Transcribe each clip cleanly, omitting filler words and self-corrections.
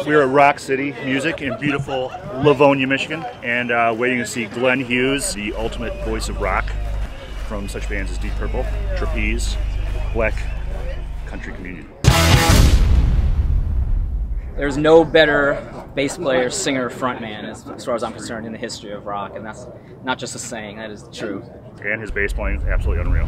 We're at Rock City Music in beautiful Livonia, Michigan, and waiting to see Glenn Hughes, the ultimate voice of rock, from such bands as Deep Purple, Trapeze, Black Country Communion. There's no better bass player, singer, frontman, as far as I'm concerned, in the history of rock, and that's not just a saying, that is true. And his bass playing is absolutely unreal.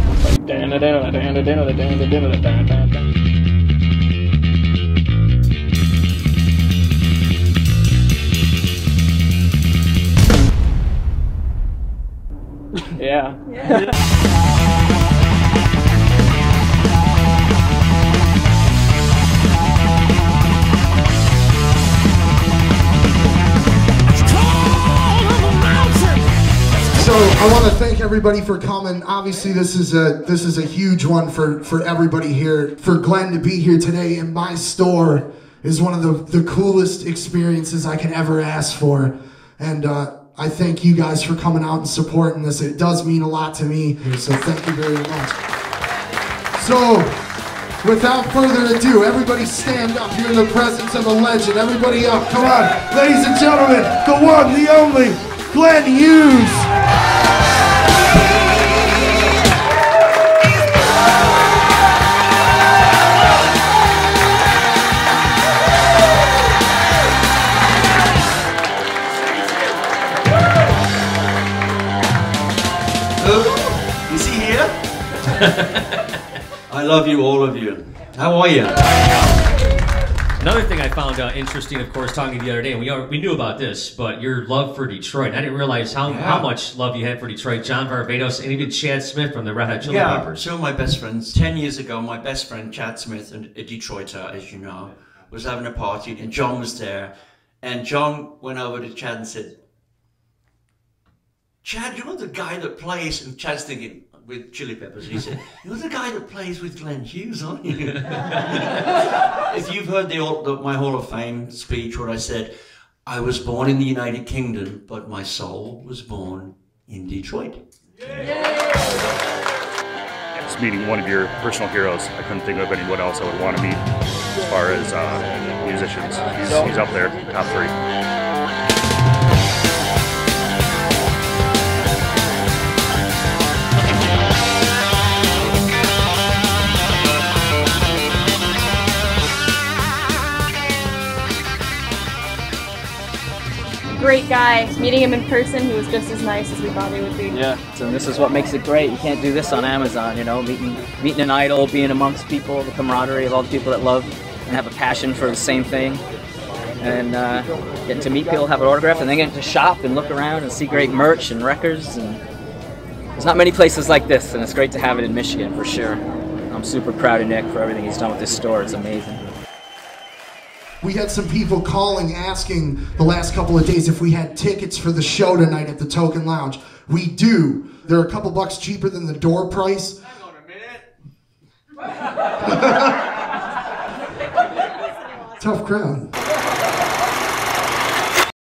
Yeah. So I want to thank everybody for coming. Obviously, this is a huge one for everybody here. For Glenn to be here today in my store is one of the coolest experiences I can ever ask for. And I thank you guys for coming out and supporting this. It does mean a lot to me. So thank you very much. So without further ado, everybody stand up. You're in the presence of a legend. Everybody up. Come on. Ladies and gentlemen, the one, the only, Glenn Hughes. Is he here? I love you, all of you. How are you? Another thing I found interesting, of course, talking to you the other day, and we knew about this, but your love for Detroit. I didn't realize how much love you had for Detroit. John Varvatos and even Chad Smith from the Red Hot Chili Peppers. Two of my best friends. 10 years ago, my best friend, Chad Smith, a Detroiter, as you know, was having a party, and John was there. And John went over to Chad and said, Chad, you're the guy that plays, and Chad's thinking, with Chili Peppers, he said, you're the guy that plays with Glenn Hughes, aren't you? If you've heard my Hall of Fame speech where I said, I was born in the United Kingdom, but my soul was born in Detroit. Just meeting one of your personal heroes. I couldn't think of anyone else I would want to meet as far as musicians. He's up there, top 3. Great guy. Meeting him in person, he was just as nice as we thought he would be. Yeah, so this is what makes it great. You can't do this on Amazon, you know, meeting an idol, being amongst people, the camaraderie of all the people that love and have a passion for the same thing, and getting to meet people, have an autograph, and then getting to shop and look around and see great merch and records. And there's not many places like this, and it's great to have it in Michigan for sure. I'm super proud of Nick for everything he's done with this store. It's amazing. We had some people calling, asking the last couple of days if we had tickets for the show tonight at the Token Lounge. We do. They're a couple bucks cheaper than the door price. Hang on a minute. Tough crowd.